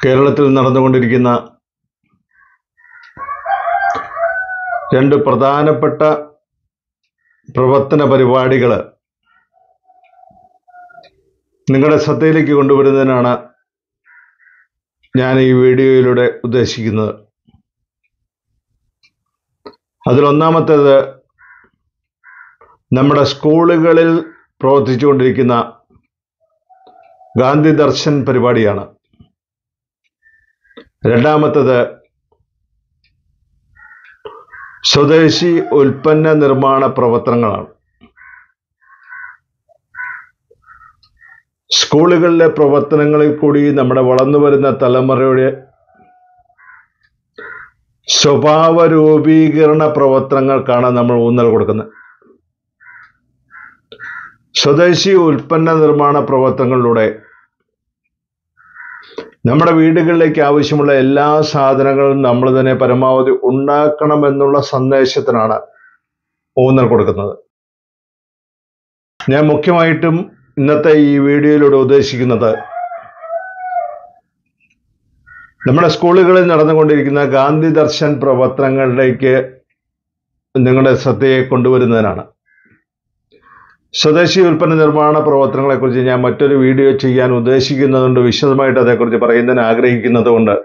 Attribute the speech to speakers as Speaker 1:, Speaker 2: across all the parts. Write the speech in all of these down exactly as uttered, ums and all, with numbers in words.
Speaker 1: കേരളത്തിൽ നടന്നുകൊണ്ടിരിക്കുന്ന രണ്ട് പ്രധാനപ്പെട്ട പ്രവർത്തന പരിപാടികൾ നിങ്ങളുടെ ശ്രദ്ധയിലേക്ക് കൊണ്ടുവരുന്നതിനാണ് ഞാൻ ഈ വീഡിയോയിലൂടെ ഉദ്ദേശിക്കുന്നത്. അതിലൊന്നാമത്തേത് നമ്മുടെ സ്കൂളുകളിൽ പ്രവർത്തിച്ചുകൊണ്ടിരിക്കുന്ന ഗാന്ധി ദർശൻ പരിപാടിയാണ്. രണ്ടാമത്തേത് സ്വദേശി ഉൽപ്പന്ന നിർമ്മാണ പ്രവർത്തനങ്ങളാണ്. സ്കൂളുകളിലെ പ്രവർത്തനങ്ങളിൽ കൂടി നമ്മുടെ വളർന്നു വരുന്ന തലമുറയുടെ സ്വഭാവ രൂപീകരണ പ്രവർത്തനങ്ങൾക്കാണ് നമ്മൾ ഊന്നൽ കൊടുക്കുന്നത്. സ്വദേശി ഉൽപ്പന്ന നിർമ്മാണ പ്രവർത്തനങ്ങളിലൂടെ നമ്മുടെ വീടുകളിലേക്ക് ആവശ്യമുള്ള എല്ലാ സാധനങ്ങളും നമ്മൾ തന്നെ പരമാവധി ഉണ്ടാക്കണമെന്നുള്ള സന്ദേശത്തിനാണ് ഊന്നൽ കൊടുക്കുന്നത്. ഞാൻ മുഖ്യമായിട്ടും ഇന്നത്തെ ഈ വീഡിയോയിലൂടെ ഉദ്ദേശിക്കുന്നത് നമ്മുടെ സ്കൂളുകളിൽ നടന്നുകൊണ്ടിരിക്കുന്ന ഗാന്ധി ദർശൻ പ്രവർത്തനങ്ങളിലേക്ക് നിങ്ങളുടെ ശ്രദ്ധയെ കൊണ്ടുവരുന്നതിനാണ്. സ്വദേശി ഉൽപ്പന്ന നിർമ്മാണ പ്രവർത്തനങ്ങളെക്കുറിച്ച് ഞാൻ മറ്റൊരു വീഡിയോ ചെയ്യാൻ ഉദ്ദേശിക്കുന്നതുകൊണ്ട് വിശദമായിട്ട് അതേക്കുറിച്ച് പറയുന്നതിന് ആഗ്രഹിക്കുന്നത് കൊണ്ട്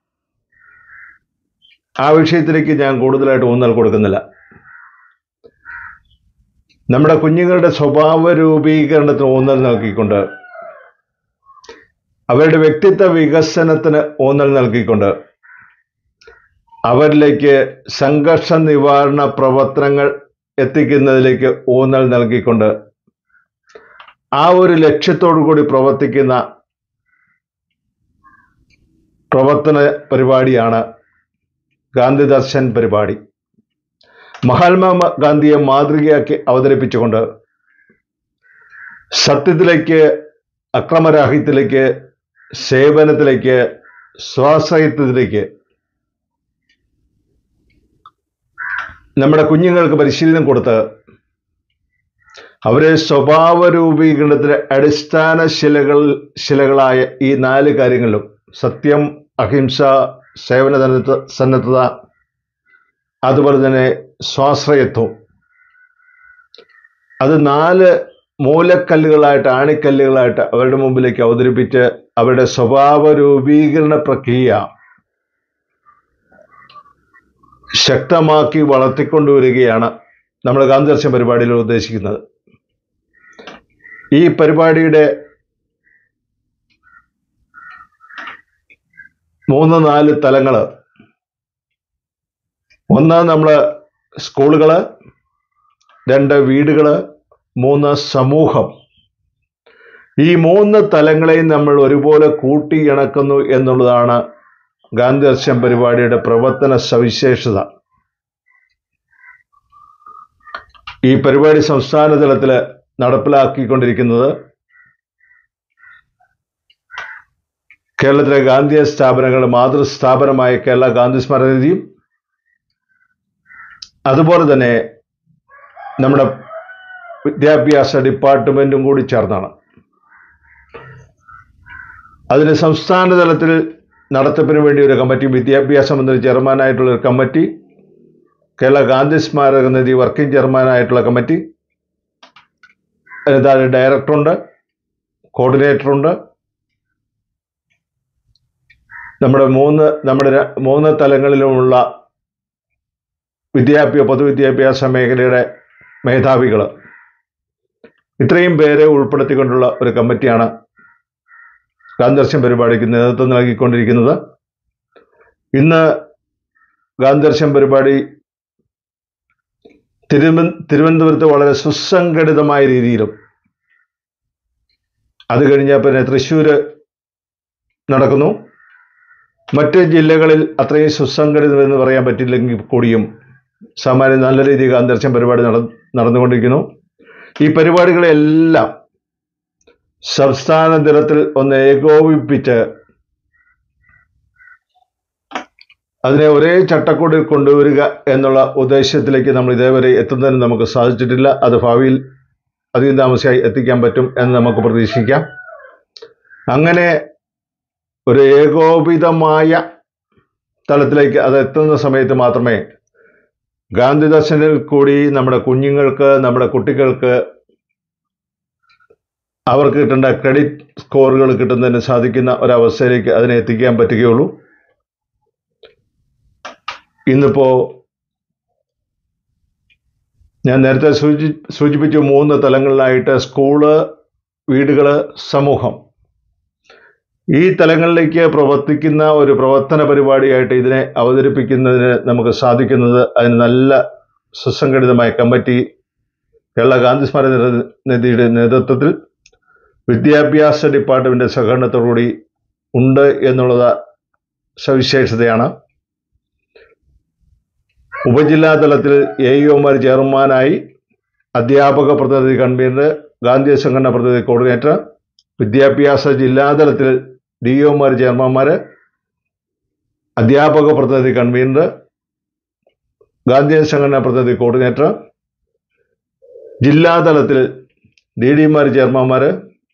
Speaker 1: ആ വിഷയത്തിലേക്ക് ഞാൻ കൂടുതലായിട്ട് ഊന്നൽ കൊടുക്കുന്നില്ല. നമ്മുടെ കുഞ്ഞുങ്ങളുടെ സ്വഭാവ രൂപീകരണത്തിന് ഊന്നൽ നൽകിക്കൊണ്ട്, അവരുടെ വ്യക്തിത്വ വികസനത്തിന് ഊന്നൽ നൽകിക്കൊണ്ട്, അവരിലേക്ക് സംഘർഷ നിവാരണ പ്രവർത്തനങ്ങൾ എത്തിക്കുന്നതിലേക്ക് ഊന്നൽ നൽകിക്കൊണ്ട് ആ ഒരു ലക്ഷ്യത്തോടു കൂടി പ്രവർത്തിക്കുന്ന പ്രവർത്തന പരിപാടിയാണ് ഗാന്ധി ദർശൻ പരിപാടി. മഹാത്മാ ഗാന്ധിയെ മാതൃകയാക്കി അവതരിപ്പിച്ചുകൊണ്ട് സത്യത്തിലേക്ക്, അക്രമരാഹിത്യത്തിലേക്ക്, സേവനത്തിലേക്ക്, സ്വാശ്രയത്വത്തിലേക്ക് നമ്മുടെ കുഞ്ഞുങ്ങൾക്ക് പരിശീലനം കൊടുത്ത് അവരെ സ്വഭാവ രൂപീകരണത്തിന് അടിസ്ഥാന ശിലകൾ ശിലകളായ ഈ നാല് കാര്യങ്ങളിലും സത്യം, അഹിംസ, സേവന സന്നദ്ധത, അതുപോലെ തന്നെ സ്വാശ്രയത്വം, അത് നാല് മൂലക്കല്ലുകളായിട്ട്, ആണിക്കല്ലുകളായിട്ട് അവരുടെ മുമ്പിലേക്ക് അവതരിപ്പിച്ച് അവരുടെ സ്വഭാവ രൂപീകരണ പ്രക്രിയ ശക്തമാക്കി വളർത്തിക്കൊണ്ടുവരികയാണ് നമ്മൾ ഗാന്ധി ദർശൻ പരിപാടിയിൽ ഉദ്ദേശിക്കുന്നത്. ഈ പരിപാടിയുടെ മൂന്ന് നാല് തലങ്ങൾ: ഒന്ന് നമ്മൾ സ്കൂളുകൾ, രണ്ട് വീടുകൾ, മൂന്ന് സമൂഹം. ഈ മൂന്ന് തലങ്ങളെയും നമ്മൾ ഒരുപോലെ കൂട്ടിയിണക്കുന്നു എന്നുള്ളതാണ് ഗാന്ധി ദർശൻ പരിപാടിയുടെ പ്രവർത്തന സവിശേഷത. ഈ പരിപാടി സംസ്ഥാന തലത്തിൽ നടപ്പിലാക്കിക്കൊണ്ടിരിക്കുന്നത് കേരളത്തിലെ ഗാന്ധിയ സ്ഥാപനങ്ങളുടെ മാതൃസ്ഥാപനമായ കേരള ഗാന്ധി സ്മരണനിധിയും അതുപോലെ തന്നെ നമ്മുടെ വിദ്യാഭ്യാസ ഡിപ്പാർട്ട്മെന്റും കൂടി ചേർന്നാണ്. അതിന് സംസ്ഥാന തലത്തിൽ നടത്തിപ്പിന് വേണ്ടി ഒരു കമ്മിറ്റി, വിദ്യാഭ്യാസ മന്ത്രി ചെയർമാനായിട്ടുള്ള ഒരു കമ്മിറ്റി, കേരള ഗാന്ധി സ്മാരക നിധി വർക്കിംഗ് ചെയർമാനായിട്ടുള്ള കമ്മിറ്റി, അതിന് ഡയറക്ടറുണ്ട്, കോർഡിനേറ്ററുണ്ട്. നമ്മുടെ മൂന്ന് നമ്മുടെ മൂന്ന് തലങ്ങളിലുമുള്ള വിദ്യാഭ്യാസ പൊതുവിദ്യാഭ്യാസ മേഖലയുടെ മേധാവികൾ, ഇത്രയും പേരെ ഉൾപ്പെടുത്തിക്കൊണ്ടുള്ള ഒരു കമ്മിറ്റിയാണ് ഗാന്ധി ദർശൻ പരിപാടിക്ക് നേതൃത്വം നൽകിക്കൊണ്ടിരിക്കുന്നത്. ഇന്ന് ഗാന്ധി ദർശൻ പരിപാടി തിരുവ തിരുവനന്തപുരത്ത് വളരെ സുസംഘടിതമായ രീതിയിലും, അത് കഴിഞ്ഞാൽ പിന്നെ തൃശ്ശൂർ നടക്കുന്നു. മറ്റ് ജില്ലകളിൽ അത്രയും സുസംഘടിതമെന്ന് പറയാൻ പറ്റില്ലെങ്കിൽ കൂടിയും സാമാന്യം നല്ല രീതിയിൽ ഗാന്ധി ദർശൻ പരിപാടി നട നടന്നുകൊണ്ടിരിക്കുന്നു. ഈ പരിപാടികളെല്ലാം സംസ്ഥാന തലത്തിൽ ഒന്ന് ഏകോപിപ്പിച്ച് അതിനെ ഒരേ ചട്ടക്കൂടിൽ കൊണ്ടുവരിക എന്നുള്ള ഉദ്ദേശത്തിലേക്ക് നമ്മൾ ഇതേവരെ എത്തുന്നതിന് നമുക്ക് സാധിച്ചിട്ടില്ല. അത് ഭാവിയിൽ അധികം താമസിയായി എത്തിക്കാൻ പറ്റും എന്ന് നമുക്ക് പ്രതീക്ഷിക്കാം. അങ്ങനെ ഒരു ഏകോപിതമായ തലത്തിലേക്ക് അത് എത്തുന്ന സമയത്ത് മാത്രമേ ഗാന്ധി ദർശനിൽ കൂടി നമ്മുടെ കുഞ്ഞുങ്ങൾക്ക്, നമ്മുടെ കുട്ടികൾക്ക് അവർക്ക് കിട്ടേണ്ട ക്രെഡിറ്റ് സ്കോറുകൾ കിട്ടുന്നതിന് സാധിക്കുന്ന ഒരവസ്ഥയിലേക്ക് അതിനെ എത്തിക്കാൻ പറ്റുകയുള്ളൂ. ഇന്നിപ്പോൾ ഞാൻ നേരത്തെ സൂചി സൂചിപ്പിച്ചു മൂന്ന് തലങ്ങളിലായിട്ട് സ്കൂള്, വീടുകൾ, സമൂഹം. ഈ തലങ്ങളിലേക്ക് പ്രവർത്തിക്കുന്ന ഒരു പ്രവർത്തന പരിപാടിയായിട്ട് ഇതിനെ അവതരിപ്പിക്കുന്നതിന് നമുക്ക് സാധിക്കുന്നത് അതിന് നല്ല സുസംഘടിതമായ കമ്മിറ്റി കേരള ഗാന്ധി സ്മാരക നിധിയുടെ നേതൃത്വത്തിൽ വിദ്യാഭ്യാസ ഡിപ്പാർട്ട്മെൻറ്റ് സഹകരണത്തോടുകൂടി ഉണ്ട് എന്നുള്ളത് സവിശേഷതയാണ്. ഉപജില്ലാ തലത്തിൽ എ ഇ ഒമാർ ചെയർമാനായി, അധ്യാപക പ്രതിനിധി കൺവീനർ, ഗാന്ധി സംഘടന പ്രതിനിധി കോർഡിനേറ്റർ, വിദ്യാഭ്യാസ ജില്ലാതലത്തിൽ ഡി ഒമാർ ചെയർമാന്മാർ, അധ്യാപക പ്രതിനിധി കൺവീനർ, ഗാന്ധി സംഘടന പ്രതിനിധി കോർഡിനേറ്റർ, ജില്ലാതലത്തിൽ ഡി ഡിമാർ ചെയർമാന്മാർ,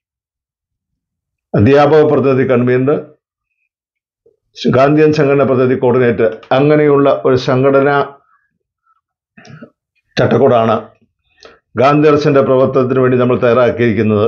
Speaker 1: അധ്യാപക പ്രതിനിധി കൺവീനർ, ഗാന്ധിയൻ സംഘടന പ്രതിനിധി കോർഡിനേറ്റർ, അങ്ങനെയുള്ള ഒരു സംഘടനാ ചട്ടക്കൂടാണ് ഗാന്ധി ദർശൻ്റെ പ്രവർത്തനത്തിന് വേണ്ടി നമ്മൾ തയ്യാറാക്കിയിരിക്കുന്നത്.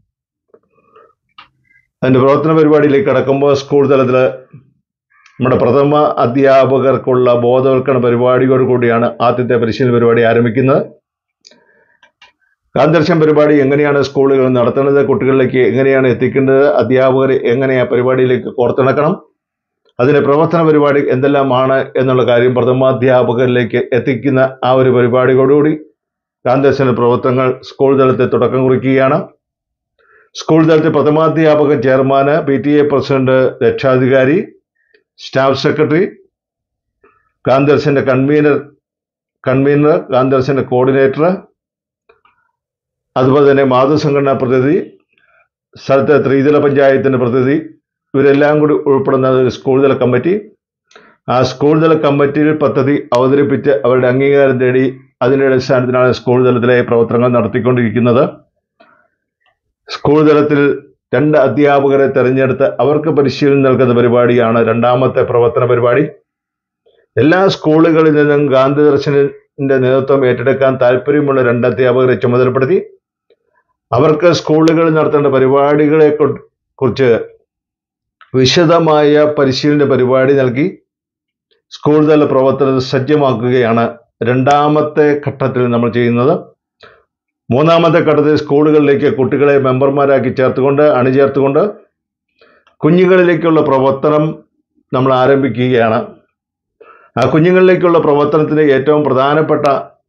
Speaker 1: അതിൻ്റെ പ്രവർത്തന പരിപാടിയിലേക്ക് കടക്കുമ്പോൾ സ്കൂൾ തലത്തിൽ നമ്മുടെ പ്രഥമ അധ്യാപകർക്കുള്ള ബോധവൽക്കരണ പരിപാടിയോട് കൂടിയാണ് ആദ്യത്തെ പരിശീലന പരിപാടി ആരംഭിക്കുന്നത്. ഗാന്ധി ദർശൻ പരിപാടി എങ്ങനെയാണ് സ്കൂളുകൾ നടത്തുന്നത്, കുട്ടികളിലേക്ക് എങ്ങനെയാണ് എത്തിക്കേണ്ടത്, അധ്യാപകർ എങ്ങനെ ആ പരിപാടിയിലേക്ക് കോർത്തിണക്കണം, അതിൻ്റെ പ്രവർത്തന പരിപാടി എന്തെല്ലാമാണ് എന്നുള്ള കാര്യം പ്രഥമാധ്യാപകരിലേക്ക് എത്തിക്കുന്ന ആ ഒരു പരിപാടിയോടുകൂടി ഗാന്ധി ദർശന പ്രവർത്തനങ്ങൾ സ്കൂൾ തലത്തിൽ തുടക്കം കുറിക്കുകയാണ്. സ്കൂൾ തലത്തിൽ പ്രഥമാധ്യാപകൻ ചെയർമാന്, പി ടി എ പ്രസിഡന്റ്, രക്ഷാധികാരി, സ്റ്റാഫ് സെക്രട്ടറി, ഗാന്ധി ദർശൻ്റെ കൺവീനർ കൺവീനർ ഗാന്ധി ദർശൻ്റെ കോർഡിനേറ്റർ, അതുപോലെ തന്നെ മാതൃസംഘടനാ പ്രതിനിധി, സ്ഥലത്തെ ത്രിതല പഞ്ചായത്തിൻ്റെ പ്രതിനിധി, ഇവരെല്ലാം കൂടി ഉൾപ്പെടുന്ന ഒരു സ്കൂൾ തല കമ്മിറ്റി. ആ സ്കൂൾ തല കമ്മിറ്റിയിൽ പദ്ധതി അവതരിപ്പിച്ച് അവരുടെ അംഗീകാരം തേടി അതിൻ്റെ അടിസ്ഥാനത്തിലാണ് സ്കൂൾ തലത്തിലെ പ്രവർത്തനങ്ങൾ നടത്തിക്കൊണ്ടിരിക്കുന്നത്. സ്കൂൾ തലത്തിൽ രണ്ട് അധ്യാപകരെ തിരഞ്ഞെടുത്ത് അവർക്ക് പരിശീലനം നൽകുന്ന പരിപാടിയാണ് രണ്ടാമത്തെ പ്രവർത്തന പരിപാടി. എല്ലാ സ്കൂളുകളിൽ നിന്നും ഗാന്ധി ദർശനിൻ്റെ നേതൃത്വം ഏറ്റെടുക്കാൻ താല്പര്യമുള്ള രണ്ട് അധ്യാപകരെ ചുമതലപ്പെടുത്തി അവർക്ക് സ്കൂളുകളിൽ നടത്തേണ്ട പരിപാടികളെ കുറിച്ച് വിശദമായ പരിശീലന പരിപാടി നൽകി സ്കൂൾ തല പ്രവർത്തനം സജ്ജമാക്കുകയാണ് രണ്ടാമത്തെ ഘട്ടത്തിൽ നമ്മൾ ചെയ്യുന്നത്. മൂന്നാമത്തെ ഘട്ടത്തിൽ സ്കൂളുകളിലേക്ക് കുട്ടികളെ മെമ്പർമാരാക്കി ചേർത്തുകൊണ്ട് അണിചേർത്തുകൊണ്ട് കുഞ്ഞുങ്ങളിലേക്കുള്ള പ്രവർത്തനം നമ്മൾ ആരംഭിക്കുകയാണ്. ആ കുഞ്ഞുങ്ങളിലേക്കുള്ള പ്രവർത്തനത്തിന് ഏറ്റവും പ്രധാനപ്പെട്ട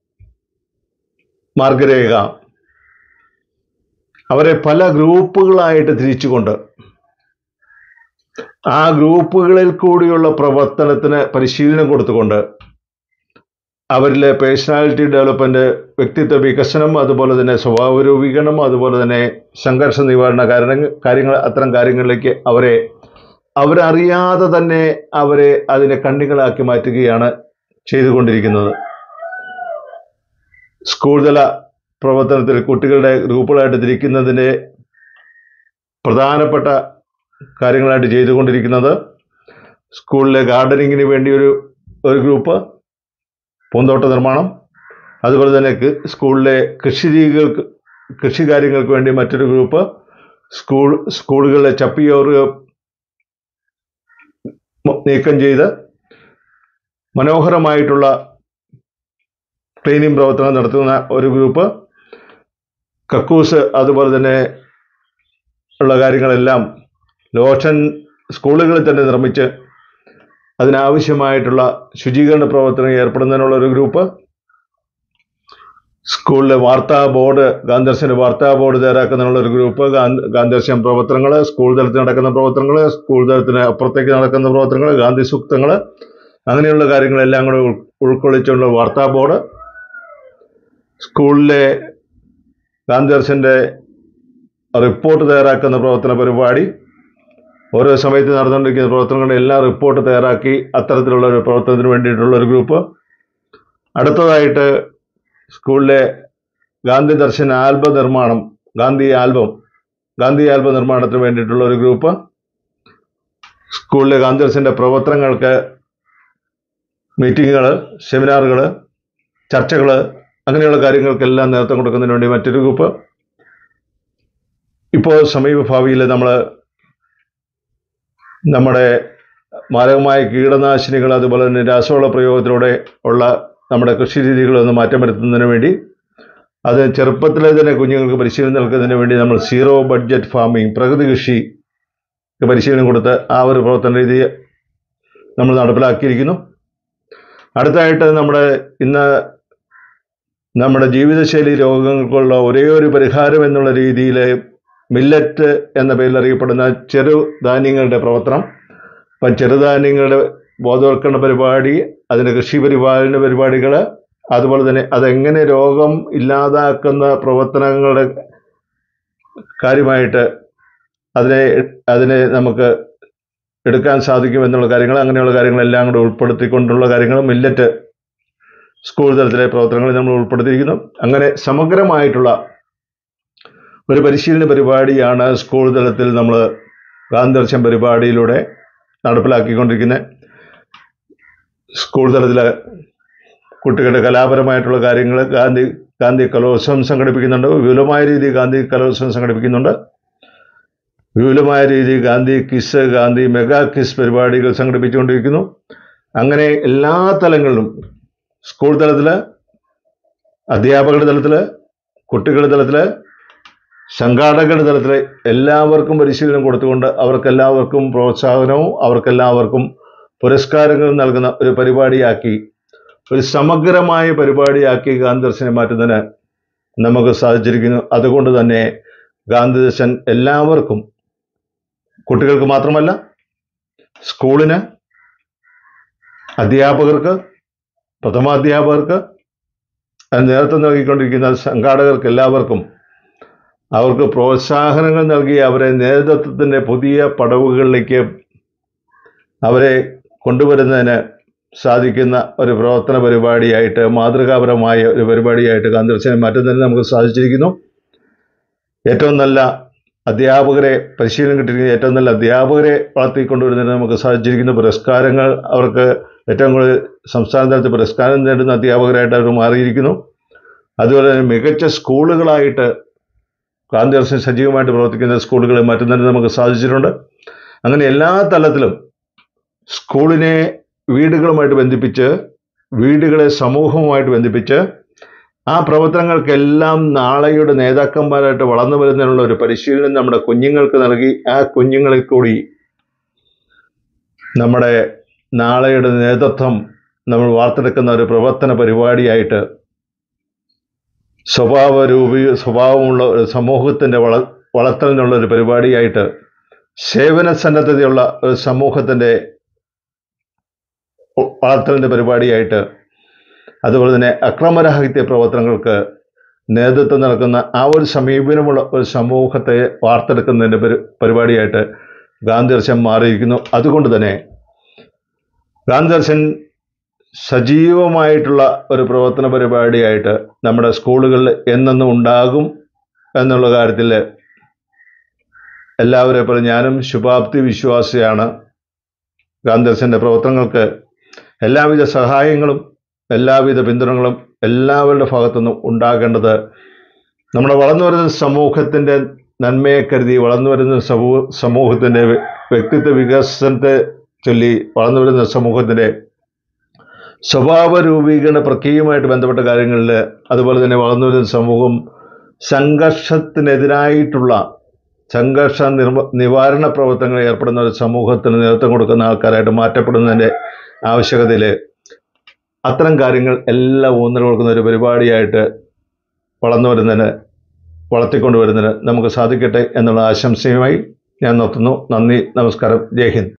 Speaker 1: മാർഗരേഖ അവരെ പല ഗ്രൂപ്പുകളായിട്ട് തിരിച്ചുകൊണ്ട് ആ ഗ്രൂപ്പുകളിൽ കൂടിയുള്ള പ്രവർത്തനത്തിന് പരിശീലനം കൊടുത്തുകൊണ്ട് അവരിലെ പേഴ്സണാലിറ്റി ഡെവലപ്മെൻറ്റ്, വ്യക്തിത്വ വികസനം, അതുപോലെ തന്നെ സ്വഭാവ രൂപീകരണം, അതുപോലെ തന്നെ സംഘർഷ നിവാരണ കാര്യങ്ങൾ കാര്യങ്ങൾ അത്തരം കാര്യങ്ങളിലേക്ക് അവരെ അവരറിയാതെ തന്നെ അവരെ അതിനെ കണ്ണികളാക്കി മാറ്റുകയാണ് ചെയ്തുകൊണ്ടിരിക്കുന്നത്. സ്കൂൾ തല പ്രവർത്തനത്തിൽ കുട്ടികളുടെ ഗ്രൂപ്പുകളായിട്ട് തിരിക്കുന്നതിൻ്റെ പ്രധാനപ്പെട്ട കാര്യങ്ങളായിട്ട് ചെയ്തുകൊണ്ടിരിക്കുന്നത് സ്കൂളിലെ ഗാർഡനിങ്ങിന് വേണ്ടി ഒരു ഒരു ഗ്രൂപ്പ്, പൂന്തോട്ട നിർമ്മാണം, അതുപോലെ തന്നെ സ്കൂളിലെ കൃഷി രീതികൾക്ക് കൃഷി കാര്യങ്ങൾക്ക് വേണ്ടി മറ്റൊരു ഗ്രൂപ്പ്, സ്കൂൾ സ്കൂളുകളിലെ ചപ്പിയോറ് നീക്കം ചെയ്ത് മനോഹരമായിട്ടുള്ള ക്ലീനിങ് പ്രവർത്തനം നടത്തുന്ന ഒരു ഗ്രൂപ്പ്, കക്കൂസ് അതുപോലെ തന്നെ ഉള്ള കാര്യങ്ങളെല്ലാം ലോഷൻ സ്കൂളുകളിൽ തന്നെ നിർമ്മിച്ച് അതിനാവശ്യമായിട്ടുള്ള ശുചീകരണ പ്രവർത്തനം ഏർപ്പെടുന്നതിനുള്ള ഒരു ഗ്രൂപ്പ്, സ്കൂളിലെ വാർത്താ ബോർഡ് ഗാന്ധി ദർശൻ്റെ വാർത്താ ബോർഡ് തയ്യാറാക്കുന്നതിനുള്ള ഒരു ഗ്രൂപ്പ്, ഗാന്ധി ദർശൻ പ്രവർത്തനങ്ങൾ, സ്കൂൾ തലത്തിൽ നടക്കുന്ന പ്രവർത്തനങ്ങൾ, സ്കൂൾ തലത്തിന് അപ്പുറത്തേക്ക് നടക്കുന്ന പ്രവർത്തനങ്ങൾ, ഗാന്ധി സൂക്തങ്ങൾ, അങ്ങനെയുള്ള കാര്യങ്ങളെല്ലാം കൂടെ ഉൾക്കൊള്ളിച്ചുള്ള വാർത്താ ബോർഡ്, സ്കൂളിലെ ഗാന്ധി ദർശൻ്റെ റിപ്പോർട്ട് തയ്യാറാക്കുന്ന പ്രവർത്തന പരിപാടി, ഓരോ സമയത്ത് നടന്നുകൊണ്ടിരിക്കുന്ന പ്രവർത്തനങ്ങളുടെ എല്ലാം റിപ്പോർട്ട് തയ്യാറാക്കി അത്തരത്തിലുള്ള ഒരു പ്രവർത്തനത്തിന് വേണ്ടിയിട്ടുള്ള ഒരു ഗ്രൂപ്പ്. അടുത്തതായിട്ട് സ്കൂളിലെ ഗാന്ധി ദർശൻ ആൽബം നിർമ്മാണം, ഗാന്ധി ആൽബം ഗാന്ധി ആൽബം നിർമ്മാണത്തിന് വേണ്ടിയിട്ടുള്ള ഒരു ഗ്രൂപ്പ്, സ്കൂളിലെ ഗാന്ധിദർശൻ്റെ പ്രവർത്തനങ്ങൾക്ക് മീറ്റിങ്ങുകൾ, സെമിനാറുകൾ, ചർച്ചകൾ, അങ്ങനെയുള്ള കാര്യങ്ങൾക്കെല്ലാം നേതൃത്വം കൊടുക്കുന്നതിന് വേണ്ടി മറ്റൊരു ഗ്രൂപ്പ്. ഇപ്പോൾ സമീപഭാവിയിൽ നമ്മൾ നമ്മുടെ മാരകമായ കീടനാശിനികൾ അതുപോലെ തന്നെ രാസവള പ്രയോഗത്തിലൂടെ ഉള്ള നമ്മുടെ കൃഷി രീതികളൊന്ന് മാറ്റം വരുത്തുന്നതിന് വേണ്ടി, അത് ചെറുപ്പത്തിലെ തന്നെ കുഞ്ഞുങ്ങൾക്ക് പരിശീലനം നൽകുന്നതിന് വേണ്ടി നമ്മൾ സീറോ ബഡ്ജറ്റ് ഫാമിംഗ്, പ്രകൃതി കൃഷി പരിശീലനം കൊടുത്ത് ആ ഒരു പ്രവർത്തന രീതി നമ്മൾ നടപ്പിലാക്കിയിരിക്കുന്നു. അടുത്തായിട്ട് നമ്മുടെ ഇന്ന് നമ്മുടെ ജീവിതശൈലി രോഗങ്ങൾക്കുള്ള ഒരേ ഒരു പരിഹാരം എന്നുള്ള രീതിയിൽ മില്ലറ്റ് എന്ന പേരിൽ അറിയപ്പെടുന്ന ചെറുധാന്യങ്ങളുടെ പ്രവർത്തനം, അപ്പം ചെറുധാന്യങ്ങളുടെ ബോധവൽക്കരണ പരിപാടി, അതിൻ്റെ കൃഷി പരിപാലന പരിപാടികൾ, അതുപോലെ തന്നെ അതെങ്ങനെ രോഗം ഇല്ലാതാക്കുന്ന പ്രവർത്തനങ്ങളുടെ കാര്യമായിട്ട് അതിനെ അതിനെ നമുക്ക് എടുക്കാൻ സാധിക്കും എന്നുള്ള കാര്യങ്ങൾ, അങ്ങനെയുള്ള കാര്യങ്ങളെല്ലാം കൂടെ ഉൾപ്പെടുത്തിക്കൊണ്ടുള്ള കാര്യങ്ങൾ മില്ലറ്റ് സ്കൂൾ തലത്തിലെ പ്രവർത്തനങ്ങളിൽ നമ്മൾ ഉൾപ്പെടുത്തിയിരിക്കുന്നു. അങ്ങനെ സമഗ്രമായിട്ടുള്ള ഒരു പരിശീലന പരിപാടിയാണ് സ്കൂൾ തലത്തിൽ നമ്മൾ ഗാന്ധിദർശൻ പരിപാടിയിലൂടെ നടപ്പിലാക്കിക്കൊണ്ടിരിക്കുന്നത്. സ്കൂൾ തലത്തിൽ കുട്ടികളുടെ കലാപരമായിട്ടുള്ള കാര്യങ്ങൾ ഗാന്ധി ഗാന്ധി കലോത്സവം സംഘടിപ്പിക്കുന്നുണ്ട്. വിപുലമായ രീതിയിൽ ഗാന്ധി കലോത്സവം സംഘടിപ്പിക്കുന്നുണ്ട്. വിപുലമായ രീതിയിൽ Gandhi quiz, Gandhi mega quiz പരിപാടികൾ സംഘടിപ്പിച്ചുകൊണ്ടിരിക്കുന്നു. അങ്ങനെ എല്ലാ തലങ്ങളിലും സ്കൂൾ തലത്തിൽ, അധ്യാപകരുടെ തലത്തിൽ, കുട്ടികളുടെ തലത്തിൽ, സംഘാടകരുടെ തലത്തിൽ എല്ലാവർക്കും പരിശീലനം കൊടുത്തുകൊണ്ട് അവർക്കെല്ലാവർക്കും പ്രോത്സാഹനവും അവർക്കെല്ലാവർക്കും പുരസ്കാരങ്ങളും നൽകുന്ന ഒരു പരിപാടിയാക്കി, ഒരു സമഗ്രമായ പരിപാടിയാക്കി ഗാന്ധിദർശനെ മാറ്റുന്നതിന് നമുക്ക് സാധിച്ചിരിക്കുന്നു. അതുകൊണ്ട് തന്നെ ഗാന്ധിദർശൻ എല്ലാവർക്കും, കുട്ടികൾക്ക് മാത്രമല്ല, സ്കൂളിന്, അധ്യാപകർക്ക്, പ്രഥമാധ്യാപകർക്ക്, നേതൃത്വം നൽകിക്കൊണ്ടിരിക്കുന്ന സംഘാടകർക്ക് എല്ലാവർക്കും അവർക്ക് പ്രോത്സാഹനങ്ങൾ നൽകി അവരെ നേതൃത്വത്തിൻ്റെ പുതിയ പടവുകളിലേക്ക് അവരെ കൊണ്ടുവരുന്നതിന് സാധിക്കുന്ന ഒരു പ്രവർത്തന പരിപാടിയായിട്ട്, മാതൃകാപരമായ ഒരു പരിപാടിയായിട്ട് ഗാന്ധിദർശനെ മാറ്റുന്നതിന് നമുക്ക് സാധിച്ചിരിക്കുന്നു. ഏറ്റവും നല്ല അധ്യാപകരെ പരിശീലനം കിട്ടിയിരിക്കുന്ന ഏറ്റവും നല്ല അധ്യാപകരെ വളർത്തിക്കൊണ്ടുവരുന്നതിന് നമുക്ക് സാധിച്ചിരിക്കുന്നു. പുരസ്കാരങ്ങൾ അവർക്ക് ഏറ്റവും കൂടുതൽ സംസ്ഥാന തലത്തിൽ പുരസ്കാരം നേടുന്ന അധ്യാപകരായിട്ട് അവർ മാറിയിരിക്കുന്നു. അതുപോലെ തന്നെ മികച്ച സ്കൂളുകളായിട്ട് ഗാന്ധിദർശൻ സജീവമായിട്ട് പ്രവർത്തിക്കുന്ന സ്കൂളുകളെ മാറ്റുന്നതിന് നമുക്ക് സാധിച്ചിട്ടുണ്ട്. അങ്ങനെ എല്ലാ തലത്തിലും സ്കൂളിനെ വീടുകളുമായിട്ട് ബന്ധിപ്പിച്ച്, വീടുകളെ സമൂഹവുമായിട്ട് ബന്ധിപ്പിച്ച്, ആ പ്രവർത്തനങ്ങൾക്കെല്ലാം നാളെയുടെ നേതാക്കന്മാരായിട്ട് വളർന്നു വരുന്നതിനുള്ള ഒരു പരിശീലനം നമ്മുടെ കുഞ്ഞുങ്ങൾക്ക് നൽകി, ആ കുഞ്ഞുങ്ങളിൽ കൂടി നമ്മുടെ നാളെയുടെ നേതൃത്വം നമ്മൾ വാർത്തെടുക്കുന്ന ഒരു പ്രവർത്തന പരിപാടിയായിട്ട്, സ്വഭാവരൂപി സ്വഭാവമുള്ള ഒരു സമൂഹത്തിൻ്റെ വള വളർത്തലിനുള്ള ഒരു പരിപാടിയായിട്ട്, സേവന സന്നദ്ധതയുള്ള ഒരു സമൂഹത്തിൻ്റെ വളർത്തലിൻ്റെ പരിപാടിയായിട്ട്, അതുപോലെ തന്നെ അക്രമരാഹിത്യ പ്രവർത്തനങ്ങൾക്ക് നേതൃത്വം നൽകുന്ന ആ ഒരു സമീപനമുള്ള ഒരു സമൂഹത്തെ വാർത്തെടുക്കുന്നതിൻ്റെ പരി പരിപാടിയായിട്ട് ഗാന്ധിദർശൻ മാറിയിരിക്കുന്നു. അതുകൊണ്ട് തന്നെ ഗാന്ധിദർശൻ സജീവമായിട്ടുള്ള ഒരു പ്രവർത്തന പരിപാടിയായിട്ട് നമ്മുടെ സ്കൂളുകളിൽ എന്നെന്നും ഉണ്ടാകും എന്നുള്ള കാര്യത്തിൽ എല്ലാവരെയും പോലെ ഞാനും ശുഭാപ്തി വിശ്വാസിയാണ്. ഗാന്ധിദർശൻ്റെ പ്രവർത്തനങ്ങൾക്ക് എല്ലാവിധ സഹായങ്ങളും എല്ലാവിധ പിന്തുണകളും എല്ലാവരുടെ ഭാഗത്തുനിന്നും ഉണ്ടാകേണ്ടത് നമ്മുടെ വളർന്നു വരുന്ന സമൂഹത്തിൻ്റെ നന്മയെ കരുതി, വളർന്നു വരുന്ന സമൂഹ സമൂഹത്തിൻ്റെ വ്യക്തിത്വ വികസനത്തെ ചൊല്ലി വളർന്നു വരുന്ന സമൂഹത്തിൻ്റെ സ്വഭാവ രൂപീകരണ പ്രക്രിയയുമായിട്ട് ബന്ധപ്പെട്ട കാര്യങ്ങളിൽ, അതുപോലെ തന്നെ വളർന്നു വരുന്ന സമൂഹം സംഘർഷത്തിനെതിരായിട്ടുള്ള സംഘർഷ നിർവ നിവാരണ പ്രവർത്തനങ്ങളിൽ ഏർപ്പെടുന്ന ഒരു സമൂഹത്തിന് നേതൃത്വം കൊടുക്കുന്ന ആൾക്കാരായിട്ട് മാറ്റപ്പെടുന്നതിൻ്റെ ആവശ്യകതയിൽ അത്തരം കാര്യങ്ങൾ എല്ലാം ഊന്നൽ കൊടുക്കുന്ന ഒരു പരിപാടിയായിട്ട് വളർന്നു വരുന്നതിന് വളർത്തിക്കൊണ്ടുവരുന്നതിന് നമുക്ക് സാധിക്കട്ടെ എന്നുള്ള ആശംസയുമായി ഞാൻ നിർത്തുന്നു. നന്ദി, നമസ്കാരം, ജയ് ഹിന്ദ്.